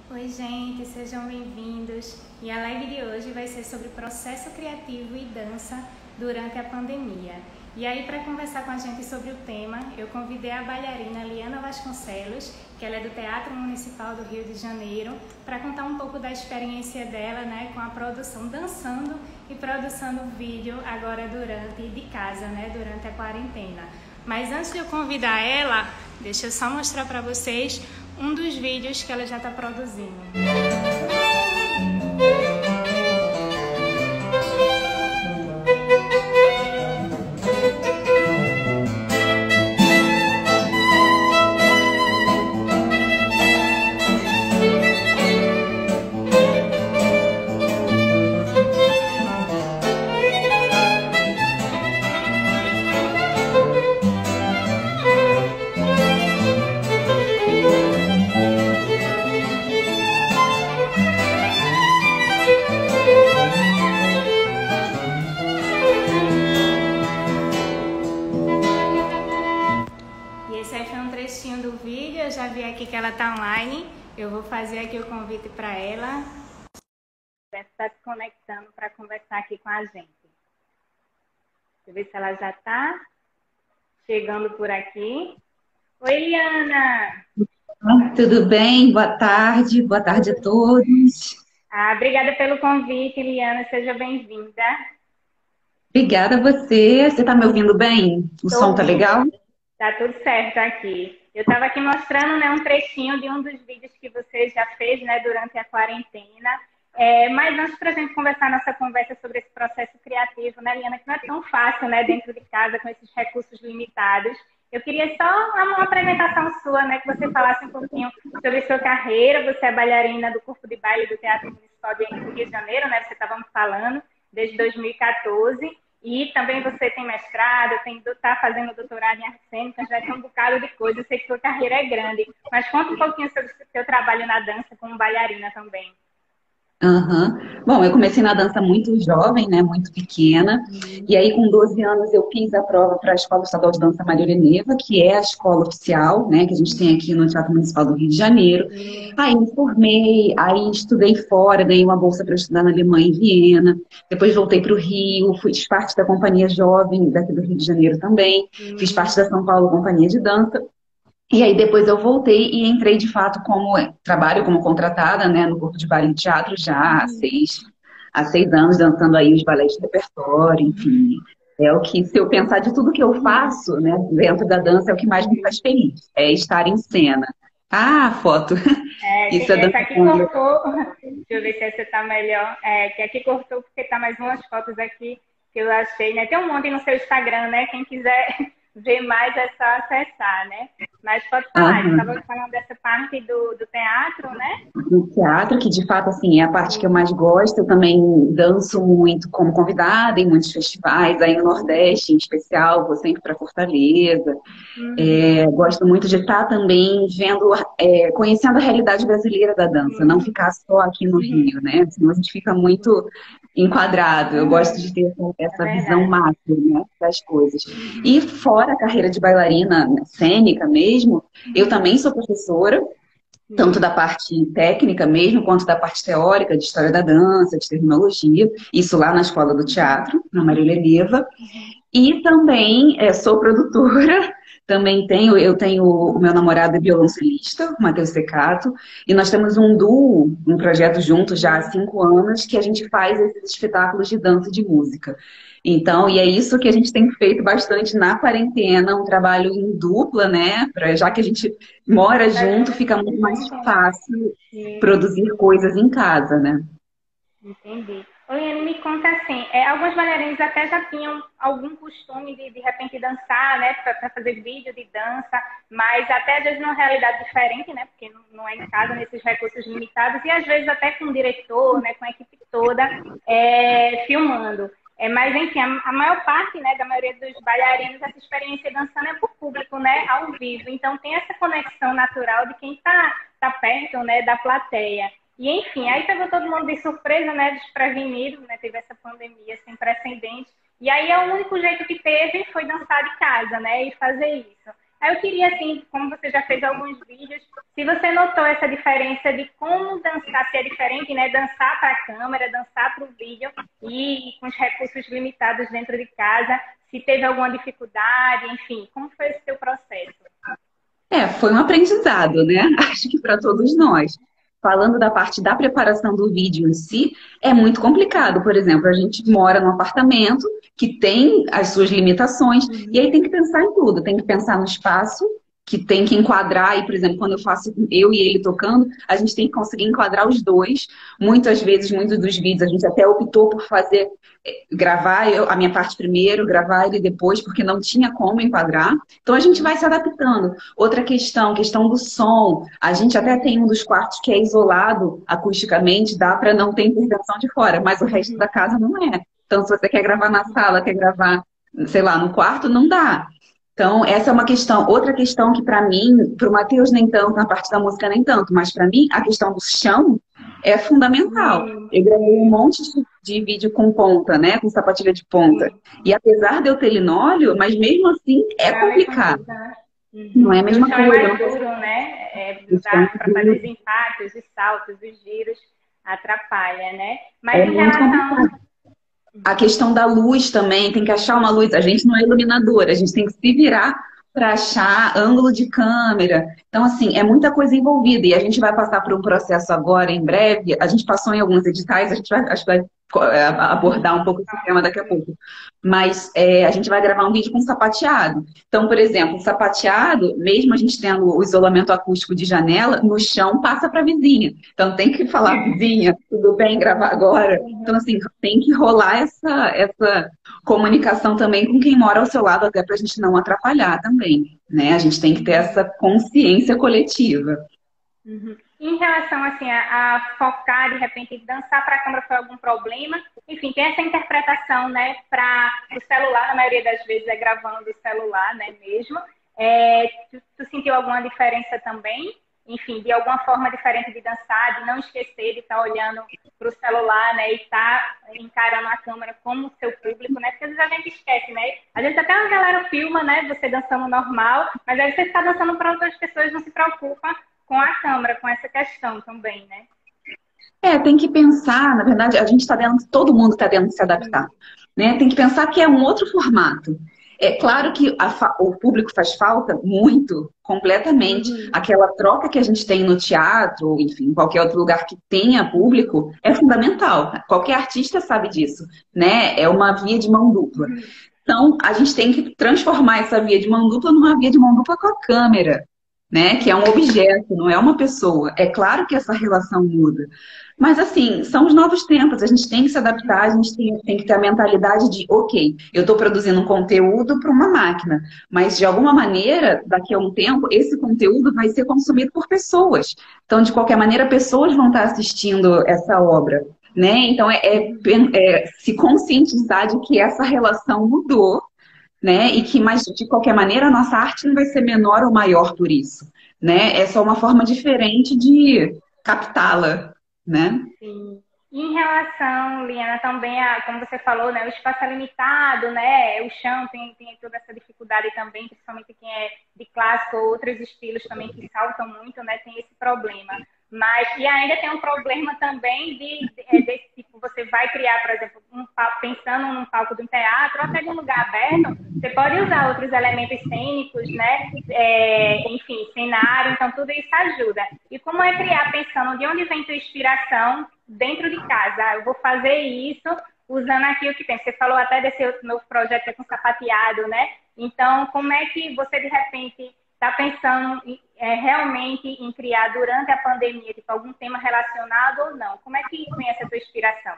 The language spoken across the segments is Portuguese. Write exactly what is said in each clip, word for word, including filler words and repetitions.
Oi, gente, sejam bem-vindos. E a live de hoje vai ser sobre processo criativo e dança durante a pandemia. E aí, para conversar com a gente sobre o tema, eu convidei a bailarina Liana Vasconcelos, que ela é do Teatro Municipal do Rio de Janeiro, para contar um pouco da experiência dela, né, com a produção dançando e produzindo vídeo agora durante de casa, né, durante a quarentena. Mas antes de eu convidar ela, deixa eu só mostrar para vocês um dos vídeos que ela já está produzindo. Do vídeo, eu já vi aqui que ela tá online. Eu vou fazer aqui o convite para ela. Deve estar se conectando para conversar aqui com a gente. Deixa eu ver se ela já tá chegando por aqui. Oi, Liana! Tudo bem? Boa tarde, boa tarde a todos. Ah, obrigada pelo convite, Liana. Seja bem-vinda. Obrigada a você. Você tá me ouvindo bem? O Tô som tá ouvindo. legal? Tá tudo certo aqui. Eu estava aqui mostrando, né, um trechinho de um dos vídeos que você já fez, né, durante a quarentena. É, mas antes para a gente conversar nossa conversa sobre esse processo criativo, né, Liana, que não é tão fácil, né, dentro de casa com esses recursos limitados. Eu queria só uma apresentação sua, né, que você falasse um pouquinho sobre sua carreira. Você é bailarina do Corpo de Baile do Teatro Municipal do Rio de Janeiro, né? Você estava me falando desde dois mil e quatorze. E também você tem mestrado, está fazendo doutorado em artes cênicas, já tem um bocado de coisa. Eu sei que sua carreira é grande, mas conta um pouquinho sobre o seu trabalho na dança como bailarina também. Uhum. Bom, eu comecei na dança muito jovem, né, muito pequena, e aí com doze anos eu fiz a prova para a Escola Estadual de Dança Maria Helena, que é a escola oficial, né, que a gente tem aqui no Teatro Municipal do Rio de Janeiro. Aí me formei, aí estudei fora, ganhei uma bolsa para estudar na Alemanha, em Viena, depois voltei para o Rio, fiz parte da Companhia Jovem daqui do Rio de Janeiro também, fiz parte da São Paulo Companhia de Dança. E aí depois eu voltei e entrei de fato como trabalho como contratada, né, no Corpo de Baile e Teatro já há seis, há seis anos, dançando aí os balés de repertório, enfim. É o que, se eu pensar de tudo que eu faço, né, dentro da dança, é o que mais me faz feliz, é estar em cena. Ah, foto. Isso é É, essa dança. aqui cortou, deixa eu ver se essa tá melhor. É, que aqui cortou porque tá mais umas fotos aqui que eu achei, né? Tem um monte no seu Instagram, né? Quem quiser ver mais é só acessar, né? Mas pode falar, eu estava falando dessa parte do, do teatro, né? No teatro, que de fato assim, é a parte que eu mais gosto. Eu também danço muito como convidada em muitos festivais, aí no Nordeste em especial, vou sempre para Fortaleza. Uhum. É, gosto muito de estar também vendo, é, conhecendo a realidade brasileira da dança, não Uhum. ficar só aqui no Rio, né? Senão a gente fica muito enquadrado. Eu gosto Uhum. de ter É essa visão verdade. macro, né, das coisas. E Uhum. fora a carreira de bailarina cênica mesmo, eu também sou professora, tanto da parte técnica mesmo, quanto da parte teórica, de história da dança, de terminologia, isso lá na Escola do Teatro, na Marília Neva. E também é, sou produtora, também tenho, eu tenho o meu namorado é violoncelista, o Matheus Secato, e nós temos um duo, um projeto junto já há cinco anos, que a gente faz esses espetáculos de dança e de música. Então, e é isso que a gente tem feito bastante na quarentena, um trabalho em dupla, né? Pra, já que a gente mora Tá junto, fica muito mais junto, né? fácil Sim. produzir coisas em casa, né? Entendi. Oi, me conta assim, é, alguns bailarinos até já tinham algum costume de, de repente, dançar, né, para fazer vídeo de dança, mas até às vezes numa realidade diferente, né, porque não, não é em casa, nesses recursos limitados, e às vezes até com o diretor, né, com a equipe toda, é, filmando. É, mas, enfim, a, a maior parte, né, da maioria dos bailarinos, essa experiência dançando é para o público, né, ao vivo. Então, tem essa conexão natural de quem está tá perto, né, da plateia. E, enfim, aí pegou todo mundo de surpresa, né, desprevenido, né, teve essa pandemia sem precedentes. E aí, o único jeito que teve foi dançar de casa, né, e fazer isso. Aí eu queria, assim, como você já fez alguns vídeos, se você notou essa diferença de como dançar, se é diferente, né? Dançar para a câmera, dançar para o vídeo e com os recursos limitados dentro de casa, se teve alguma dificuldade, enfim, como foi esse seu processo? É, foi um aprendizado, né? Acho que para todos nós. Falando da parte da preparação do vídeo em si, é muito complicado. Por exemplo, a gente mora num apartamento que tem as suas limitações, e aí tem que pensar em tudo. Tem que pensar no espaço, que tem que enquadrar. E, por exemplo, quando eu faço eu e ele tocando, a gente tem que conseguir enquadrar os dois. Muitas vezes, muitos dos vídeos, a gente até optou por fazer, gravar eu, a minha parte primeiro, gravar ele depois, porque não tinha como enquadrar. Então, a gente vai se adaptando. Outra questão, questão do som. A gente até tem um dos quartos que é isolado acusticamente, dá para não ter intervenção de fora, mas o resto da casa não é. Então, se você quer gravar na sala, quer gravar, sei lá, no quarto, não dá. Então, essa é uma questão. Outra questão que, para mim, para o Matheus nem tanto, na parte da música nem tanto, mas para mim, a questão do chão é fundamental. Eu gravei um monte de, de vídeo com ponta, né? Com sapatilha de ponta. E apesar de eu ter linóleo, mas mesmo assim é complicado. Uhum. Não é a mesma coisa. O chão é mais duro, né? É, usar para fazer os impactos, os saltos, os giros, atrapalha, né? Mas é em relação... complicado. A questão da luz também, tem que achar uma luz. A gente não é iluminadora, a gente tem que se virar para achar ângulo de câmera. Então, assim, é muita coisa envolvida. E a gente vai passar por um processo agora, em breve. A gente passou em alguns editais, a gente vai, acho que vai abordar um pouco esse tema daqui a pouco. Mas é, a gente vai gravar um vídeo com sapateado. Então, por exemplo, o sapateado, mesmo a gente tendo o isolamento acústico de janela, no chão passa para a vizinha. Então, tem que falar, vizinha, tudo bem gravar agora? Então, assim, tem que rolar essa, essa comunicação também com quem mora ao seu lado, até para a gente não atrapalhar também, né? A gente tem que ter essa consciência coletiva. Uhum. Em relação, assim, a, a focar, de repente, dançar para a câmera foi algum problema? Enfim, tem essa interpretação, né, para o celular, na maioria das vezes é gravando o celular, né, mesmo. É, tu, tu sentiu alguma diferença também? Enfim, de alguma forma diferente de dançar, de não esquecer de estar olhando para o celular, né, e estar encarando a câmera como seu público, né, porque às vezes a gente esquece, né, às vezes até a galera filma, né, você dançando normal, mas aí você está dançando para outras pessoas, não se preocupa com a câmera, com essa questão também, né? É, tem que pensar, na verdade, a gente está dentro, todo mundo está tendo que se adaptar, né? Tem que pensar que é um outro formato. É claro que a, o público faz falta muito, completamente. Uhum. Aquela troca que a gente tem no teatro, enfim, em qualquer outro lugar que tenha público, é fundamental. Qualquer artista sabe disso, né? É uma via de mão dupla. Uhum. Então, a gente tem que transformar essa via de mão dupla numa via de mão dupla com a câmera, né? Que é um objeto, não é uma pessoa. É claro que essa relação muda. Mas, assim, são os novos tempos. A gente tem que se adaptar, a gente tem, tem que ter a mentalidade de, ok, eu estou produzindo um conteúdo para uma máquina, mas, de alguma maneira, daqui a um tempo, esse conteúdo vai ser consumido por pessoas. Então, de qualquer maneira, pessoas vão estar assistindo essa obra, né? Então, é, é, é se conscientizar de que essa relação mudou, né? E que, mas, de qualquer maneira, a nossa arte não vai ser menor ou maior por isso, né? É só uma forma diferente de captá-la, né? Sim. E em relação, Liana, também, a, como você falou, né? O espaço é limitado, né? O chão tem, tem toda essa dificuldade também, principalmente quem é de clássico ou outros estilos também que saltam muito, né? Tem esse problema. Mas, e ainda tem um problema também de, de, desse tipo, você vai criar, por exemplo, um, pensando num palco de um teatro ou até de um lugar aberto, você pode usar outros elementos cênicos, né? É, enfim, cenário, então tudo isso ajuda. E como é criar pensando de onde vem tua inspiração dentro de casa? Ah, eu vou fazer isso usando aqui o que tem. Você falou até desse outro novo projeto com sapateado, né? Então, como é que você, de repente, está pensando em, é, realmente em criar durante a pandemia, tipo, algum tema relacionado ou não? Como é que vem essa tua inspiração?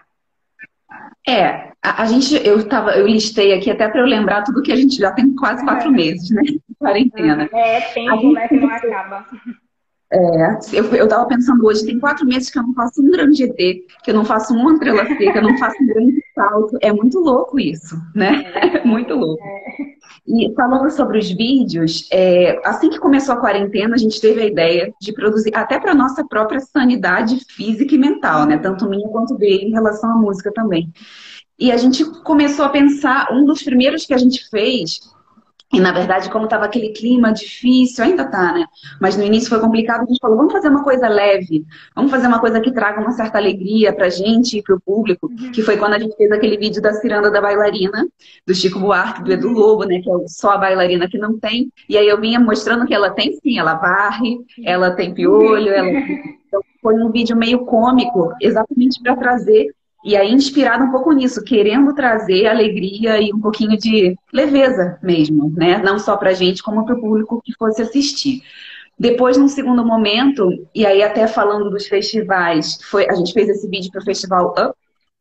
É, a, a gente, eu tava, eu listei aqui até para eu lembrar tudo que a gente já tem quase quatro meses, né? Quarentena. É, tempo, né, que não acaba. É, eu, eu tava pensando hoje, tem quatro meses que eu não faço um grande G T, que eu não faço uma entrelaçada, que eu não faço um grande salto. É muito louco isso, né? É muito louco. É. E falando sobre os vídeos, é, assim que começou a quarentena, a gente teve a ideia de produzir, até para nossa própria sanidade física e mental, né? Tanto minha quanto dele, em relação à música também. E a gente começou a pensar, um dos primeiros que a gente fez E, na verdade, como estava aquele clima difícil, ainda tá, né? Mas no início foi complicado, a gente falou, vamos fazer uma coisa leve, vamos fazer uma coisa que traga uma certa alegria pra gente e pro público, que foi quando a gente fez aquele vídeo da Ciranda da Bailarina, do Chico Buarque, do Edu Lobo, né? Que é só a bailarina que não tem. E aí eu vinha mostrando que ela tem sim, ela varre, ela tem piolho, ela... Então, foi um vídeo meio cômico, exatamente para trazer. E aí, inspirado um pouco nisso, querendo trazer alegria e um pouquinho de leveza mesmo, né? Não só pra gente, como para o público que fosse assistir. Depois, num segundo momento, e aí até falando dos festivais, foi, a gente fez esse vídeo para o Festival Up,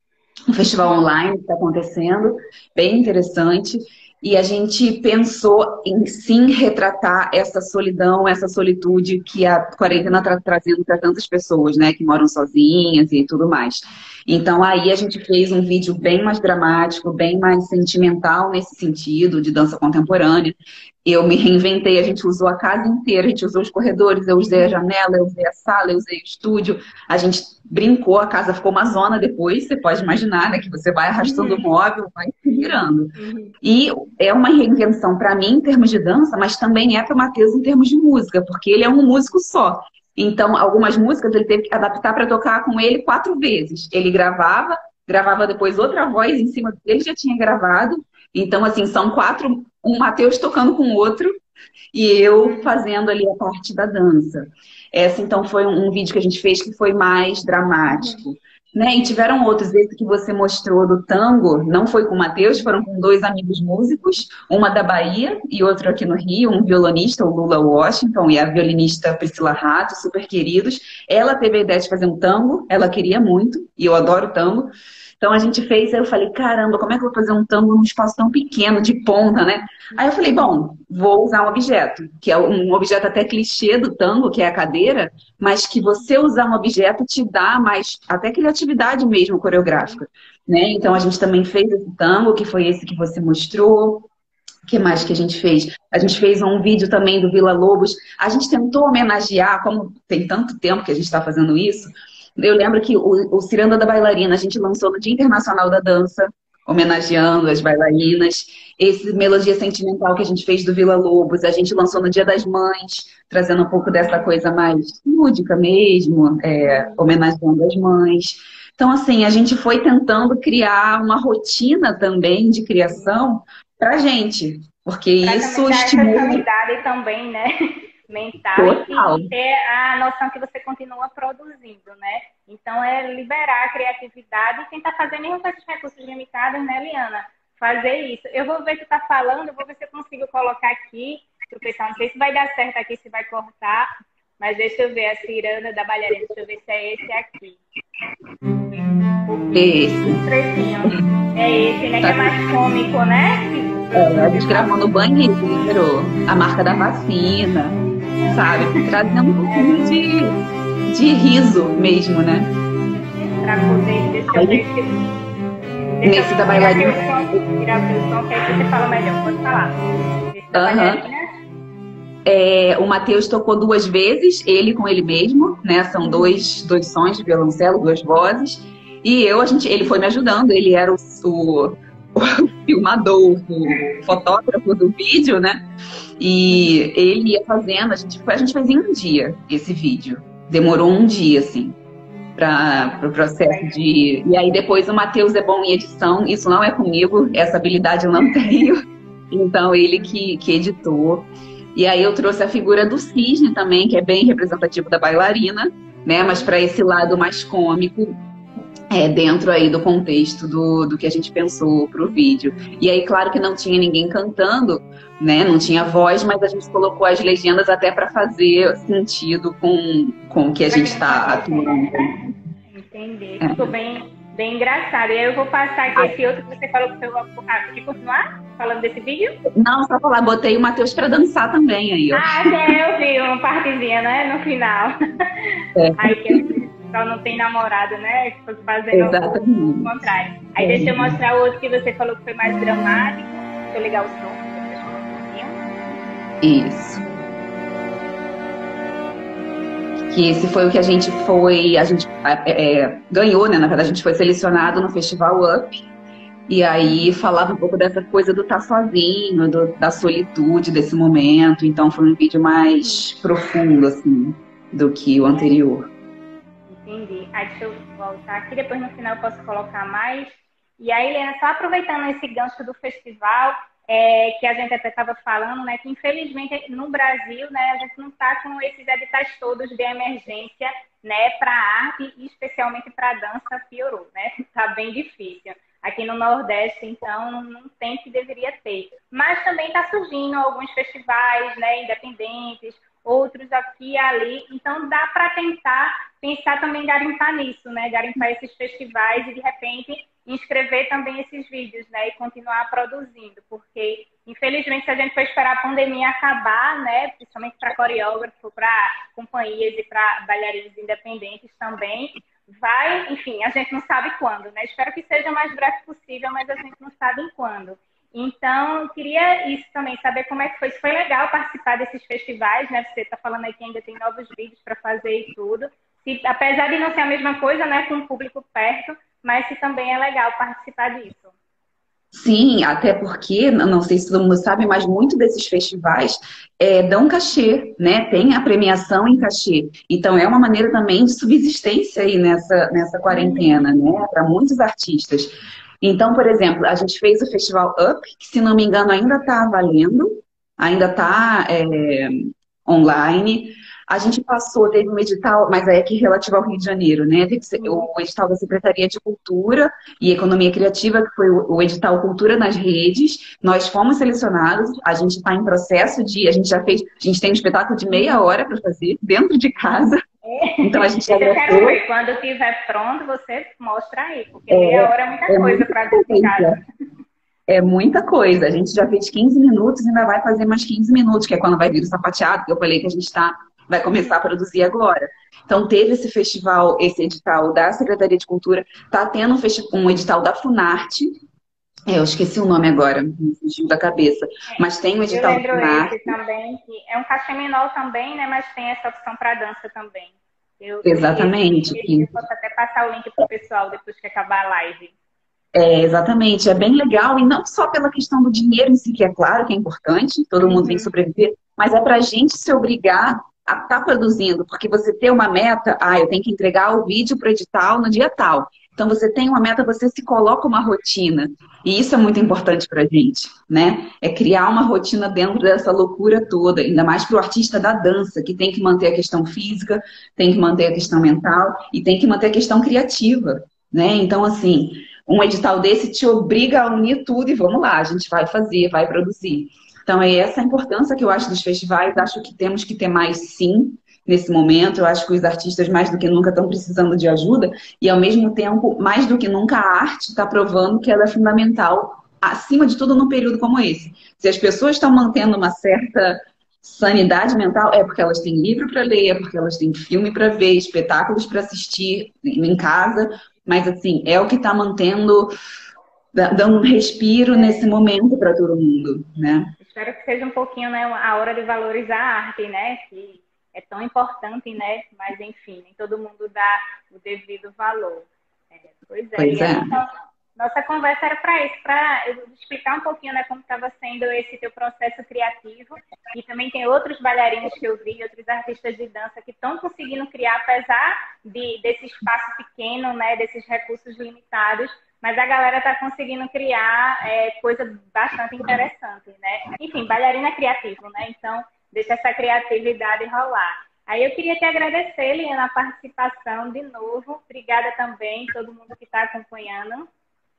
um festival online que está acontecendo, bem interessante. E a gente pensou em sim retratar essa solidão, essa solitude que a quarentena está trazendo para tantas pessoas, né, que moram sozinhas e tudo mais. Então aí a gente fez um vídeo bem mais dramático, bem mais sentimental nesse sentido, de dança contemporânea. Eu me reinventei, a gente usou a casa inteira, a gente usou os corredores, eu usei a janela, eu usei a sala, eu usei o estúdio. A gente brincou, a casa ficou uma zona depois, você pode imaginar, né, que você vai arrastando o móvel, vai se virando. E é uma reinvenção para mim em termos de dança, mas também é para o Matheus em termos de música, porque ele é um músico só. Então, algumas músicas ele teve que adaptar para tocar com ele quatro vezes. Ele gravava, gravava depois outra voz em cima do que ele já tinha gravado. Então, assim, são quatro, um Matheus tocando com o outro e eu fazendo ali a parte da dança. Essa, então, foi um, um vídeo que a gente fez que foi mais dramático. Né? E tiveram outros, esse que você mostrou do tango, não foi com o Matheus, foram com dois amigos músicos, uma da Bahia e outro aqui no Rio, um violonista, o Lula Washington, e a violinista Priscila Rato, super queridos. Ela teve a ideia de fazer um tango, ela queria muito, e eu adoro tango. Então a gente fez, aí eu falei, caramba, como é que eu vou fazer um tango num espaço tão pequeno, de ponta, né? Aí eu falei, bom, vou usar um objeto, que é um objeto até clichê do tango, que é a cadeira, mas que você usar um objeto te dá mais, até criatividade mesmo coreográfica, né? Então a gente também fez esse tango, que foi esse que você mostrou. O que mais que a gente fez? A gente fez um vídeo também do Vila Lobos. A gente tentou homenagear, como tem tanto tempo que a gente está fazendo isso, eu lembro que o, o Ciranda da Bailarina a gente lançou no Dia Internacional da Dança, homenageando as bailarinas. Esse Melodia Sentimental que a gente fez do Vila Lobos, a gente lançou no Dia das Mães, trazendo um pouco dessa coisa mais lúdica mesmo, é, homenageando as mães. Então, assim, a gente foi tentando criar uma rotina também de criação pra gente, porque pra isso estimula... essa estimula... sanidade também, né? Mental. Total. E ter a noção que você continua produzindo, né? Então, é liberar a criatividade e tentar fazer, mesmo com esses recursos limitados, né, Liana? Fazer isso. Eu vou ver o que tu tá falando, eu vou ver se eu consigo colocar aqui pro pessoal. Não sei se vai dar certo aqui, se vai cortar, mas deixa eu ver a Ciranda da Bailarina. Deixa eu ver se é esse aqui. Esse. Trechinho. É esse, né? Que é mais cômico, né? É, a gente gravou no banheiro, a marca da vacina, sabe? Trazendo um pouquinho de, de riso mesmo, né? Pra poder, deixa eu ver se... Nesse da bailarina. Tirar o seu som, que aí você fala melhor. Pode falar. Esse da bailarina. É, o Matheus tocou duas vezes, ele com ele mesmo, né? São dois, dois sons de violoncelo, duas vozes. E eu, a gente, ele foi me ajudando, ele era o, o, o filmador, o fotógrafo do vídeo, né? E ele ia fazendo, a gente, a gente fez em um dia esse vídeo. Demorou um dia, assim, para o pro processo de... E aí depois o Matheus é bom em edição, isso não é comigo, essa habilidade eu não tenho. Então ele que, que editou. E aí eu trouxe a figura do cisne também, que é bem representativo da bailarina, né? Mas para esse lado mais cômico, é, dentro aí do contexto do, do que a gente pensou para o vídeo. E aí, claro que não tinha ninguém cantando, né? Não tinha voz, mas a gente colocou as legendas até para fazer sentido com, com o que a gente está atuando. Entendi. É. Ficou bem, bem engraçado. E aí eu vou passar aqui ah. esse outro que você falou que você vai ah, quer continuar falando desse vídeo? Não, só falar, botei o Matheus para dançar também aí. Ó. Ah, é, eu vi uma partezinha, né? No final. É. Aí que só não tem namorado, né? Que foi fazendo o contrário. Aí é. Deixa eu mostrar o outro que você falou que foi mais dramático. Deixa eu ligar o som. Isso. Que esse foi o que a gente foi, a gente é, ganhou, né? Na verdade, a gente foi selecionado no Festival Up. E aí falava um pouco dessa coisa do estar sozinho, do, da solitude desse momento. Então foi um vídeo mais profundo, assim, do que o anterior. Entendi. Aí deixa eu voltar aqui, depois no final eu posso colocar mais. E aí, Helena, só aproveitando esse gancho do festival, é, que a gente até estava falando, né, que infelizmente no Brasil, né, a gente não está com esses editais todos de emergência, né, para a arte e especialmente para a dança, piorou, né? Está bem difícil. Aqui no Nordeste, então, não tem que deveria ter. Mas também está surgindo alguns festivais, né, independentes, outros aqui e ali. Então, dá para tentar pensar também em garimpar nisso, né? Garimpar esses festivais e, de repente, inscrever também esses vídeos, né? E continuar produzindo. Porque, infelizmente, se a gente for esperar a pandemia acabar, né? Principalmente para coreógrafo, para companhias e para bailarinos independentes também, vai, enfim, a gente não sabe quando, né? Espero que seja o mais breve possível, mas a gente não sabe em quando. Então, eu queria isso também, saber como é que foi. Se foi legal participar desses festivais, né? Você está falando aí que ainda tem novos vídeos para fazer e tudo. Se, apesar de não ser a mesma coisa, né? Com o público perto, mas se também é legal participar disso. Sim, até porque, não sei se todo mundo sabe, mas muitos desses festivais é, dão cachê, né? Tem a premiação em cachê. Então, é uma maneira também de subsistência aí nessa, nessa quarentena, né? Para muitos artistas. Então, por exemplo, a gente fez o Festival Up, que, se não me engano, ainda está valendo, ainda está é, online. A gente passou, teve um edital, mas aí é aqui relativo ao Rio de Janeiro, né? Teve o edital da Secretaria de Cultura e Economia Criativa, que foi o edital Cultura nas Redes. Nós fomos selecionados, a gente está em processo de, a gente já fez, a gente tem um espetáculo de meia hora para fazer, dentro de casa. Então a gente já eu quero ver, quando estiver pronto, você mostra aí, porque é, meia hora é muita é coisa para dentro de casa. É muita coisa. A gente já fez quinze minutos e ainda vai fazer mais quinze minutos, que é quando vai vir o sapateado, que eu falei que a gente tá, vai começar a produzir agora. Então, teve esse festival, esse edital da Secretaria de Cultura, tá tendo um, um edital da Funarte. É, eu esqueci o nome agora, me fugiu da cabeça. É, mas tem um edital da Funarte. Esse também, que é um cachê menor também, né? Mas tem essa opção para dança também. Eu, Exatamente. Eu, eu posso até passar o link pro pessoal depois que acabar a live. É, exatamente, é bem legal, e não só pela questão do dinheiro em si, que é claro que é importante, todo uhum. mundo tem que sobreviver, mas é para a gente se obrigar a estar tá produzindo, porque você ter uma meta, ah, eu tenho que entregar o vídeo para o edital no dia tal. Então você tem uma meta, você se coloca uma rotina, e isso é muito importante para a gente, né? É criar uma rotina dentro dessa loucura toda, ainda mais para o artista da dança, que tem que manter a questão física, tem que manter a questão mental, e tem que manter a questão criativa, né? Então, assim, um edital desse te obriga a unir tudo e vamos lá, a gente vai fazer, vai produzir. Então, é essa a importância que eu acho dos festivais. Acho que temos que ter mais, sim, nesse momento. Eu acho que os artistas, mais do que nunca, estão precisando de ajuda. E, ao mesmo tempo, mais do que nunca, a arte está provando que ela é fundamental, acima de tudo, num período como esse. Se as pessoas estão mantendo uma certa sanidade mental, é porque elas têm livro para ler, é porque elas têm filme para ver, espetáculos para assistir em casa. Mas, assim, é o que está mantendo, dando um respiro é. nesse momento para todo mundo, né? Espero que seja um pouquinho, né, a hora de valorizar a arte, né? Que é tão importante, né? Mas, enfim, nem todo mundo dá o devido valor. É, pois é. Pois é. Então, nossa conversa era para isso, para explicar um pouquinho, né, como estava sendo esse teu processo criativo. E também tem outros bailarinos que eu vi, outros artistas de dança que estão conseguindo criar, apesar de, desse espaço pequeno, né, desses recursos limitados, mas a galera está conseguindo criar é, coisa bastante interessante, né? Enfim, bailarina é criativo, né? Então, deixa essa criatividade rolar. Aí eu queria te agradecer, Liana, a participação de novo. Obrigada também a todo mundo que está acompanhando.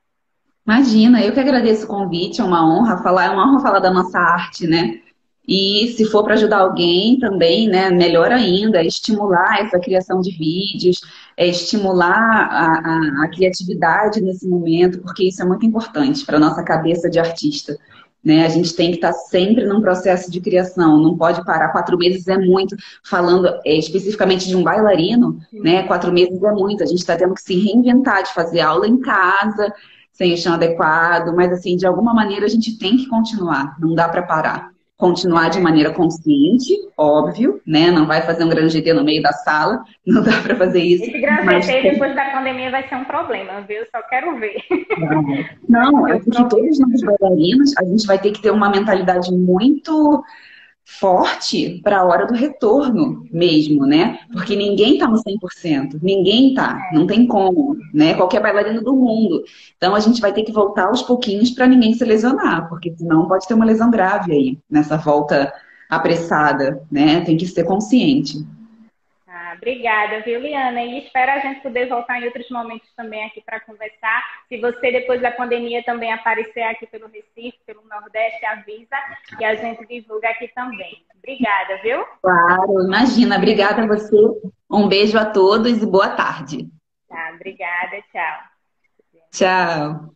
Imagina, eu que agradeço o convite, é uma honra falar, é uma honra falar da nossa arte, né? E se for para ajudar alguém também, né, melhor ainda, é estimular essa criação de vídeos, é estimular a, a, a criatividade nesse momento, porque isso é muito importante para a nossa cabeça de artista, né? A gente tem que estar sempre num processo de criação, não pode parar. Quatro meses é muito, falando é, especificamente de um bailarino, né? Quatro meses é muito, a gente está tendo que se reinventar, de fazer aula em casa, sem o chão adequado, mas assim, de alguma maneira a gente tem que continuar, não dá para parar. continuar de maneira consciente, óbvio, né? Não vai fazer um grande G T no meio da sala, não dá para fazer isso. Esse grande mas... G T depois da pandemia vai ser um problema, viu? Só quero ver. Não, não é porque todos nós bailarinos, a gente vai ter que ter uma mentalidade muito forte para a hora do retorno mesmo, né? Porque ninguém tá no cem por cento, ninguém tá, não tem como, né? Qualquer bailarino do mundo. Então a gente vai ter que voltar aos pouquinhos para ninguém se lesionar, porque senão pode ter uma lesão grave aí nessa volta apressada, né? Tem que ser consciente. Ah, obrigada, viu, Liana? E espero a gente poder voltar em outros momentos também aqui para conversar. Se você, depois da pandemia, também aparecer aqui pelo Recife, pelo Nordeste, avisa e a gente divulga aqui também. Obrigada, viu? Claro, imagina. Obrigada a você. Um beijo a todos e boa tarde. Tá, obrigada. Tchau. Tchau.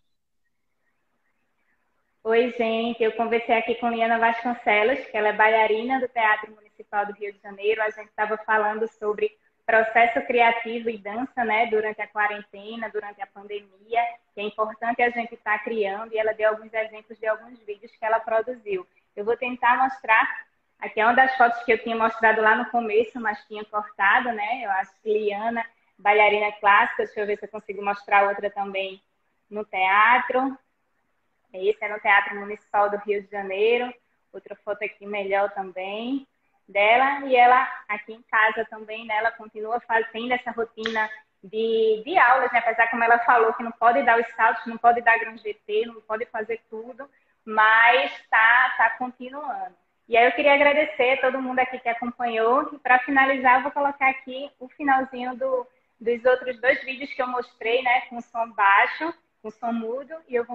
Oi, gente. Eu conversei aqui com Liana Vasconcelos, que ela é bailarina do Teatro Municipal do Rio de Janeiro. A gente estava falando sobre processo criativo e dança, né, durante a quarentena, durante a pandemia, que é importante a gente estar tá criando, e ela deu alguns exemplos de alguns vídeos que ela produziu. Eu vou tentar mostrar, aqui é uma das fotos que eu tinha mostrado lá no começo, mas tinha cortado, né, eu acho que Liana, bailarina clássica, deixa eu ver se eu consigo mostrar outra também no teatro. Esse é no Teatro Municipal do Rio de Janeiro. Outra foto aqui melhor também dela. E ela aqui em casa também, né? Ela continua fazendo essa rotina de, de aulas, né? Apesar como ela falou que não pode dar os saltos, não pode dar grande G T, não pode fazer tudo, mas está tá continuando. E aí eu queria agradecer a todo mundo aqui que acompanhou. E para finalizar, eu vou colocar aqui o finalzinho do, dos outros dois vídeos que eu mostrei, né? Com som baixo, com som mudo. E eu vou